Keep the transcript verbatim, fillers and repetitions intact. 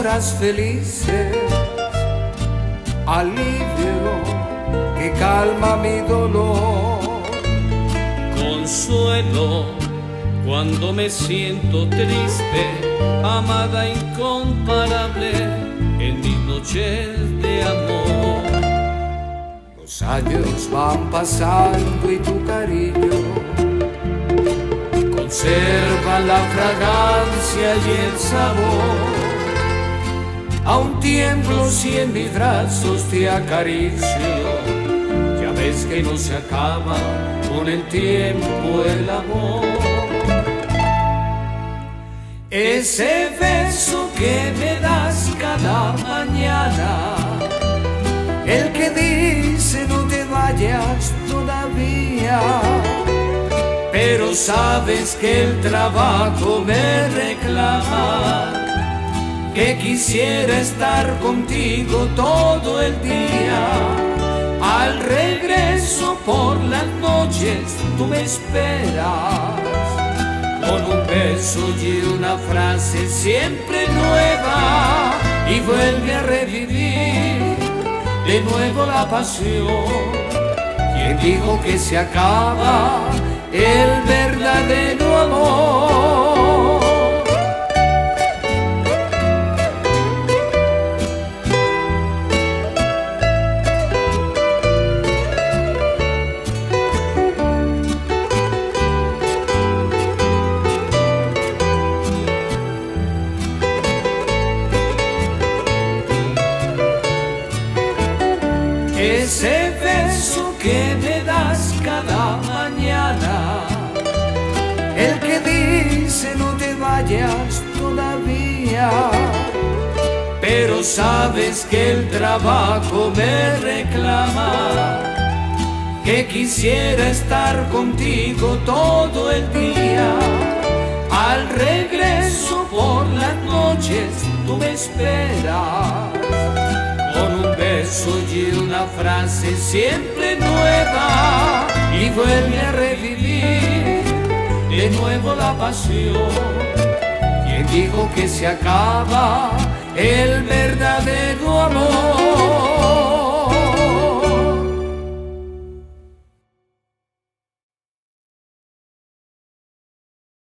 horas felices, alivio que calma mi dolor, consuelo cuando me siento triste, amada incomparable en mis noches de amor. Los años van pasando y tu cariño conserva la fragancia y el sabor. Aún tiemblo si en mis brazos te acaricio, ya ves que no se acaba con el tiempo el amor. Ese beso que me das cada mañana, el que dice no te vayas todavía, pero sabes que el trabajo me reclama, que quisiera estar contigo todo el día. Al regreso por las noches tú me esperas, con un beso y una frase siempre nueva, y vuelve a revivir de nuevo la pasión. ¿Quién dijo que se acaba el verdadero amor? Ese beso que me das cada mañana, el que dice no te vayas todavía, pero sabes que el trabajo me reclama, que quisiera estar contigo todo el día. Al regreso por las noches tú me esperas, con un beso y una frase siempre nueva, y vuelve a revivir de nuevo la pasión. ¿Quién dijo que se acaba el verdadero